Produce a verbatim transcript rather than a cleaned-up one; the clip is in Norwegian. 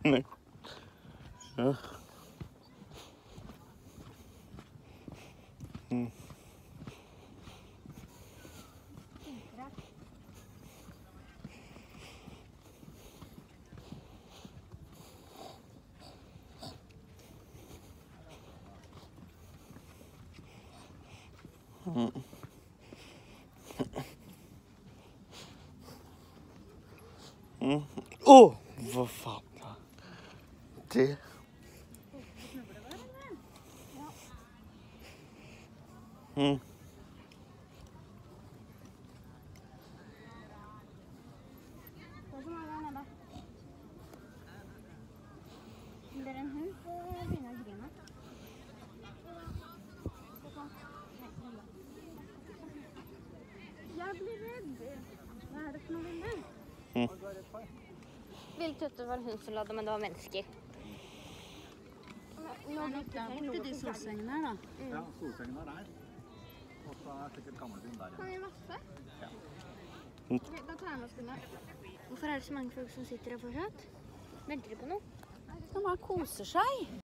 Nei. Ja. Mm. Mm. Mm. Åh, hva faen da? Det. Mm. Hva som er der nede? Om det er en hund, så begynner jeg å grine. Jeg blir redd. Hva er det for noe ville? Mm. Ville trodde det var en hund som ladde, men det var mennesker. Nå Det er borte de solsengene her, da. Mm. Ja, solsengene er der. Og så er sikkert gammelbyen der Kan igjen. vi masse? Ja. Ok, da tar jeg med skoene. Hvorfor er det så mange folk som sitter her fortsatt? Venter de på noe? De bare koser seg.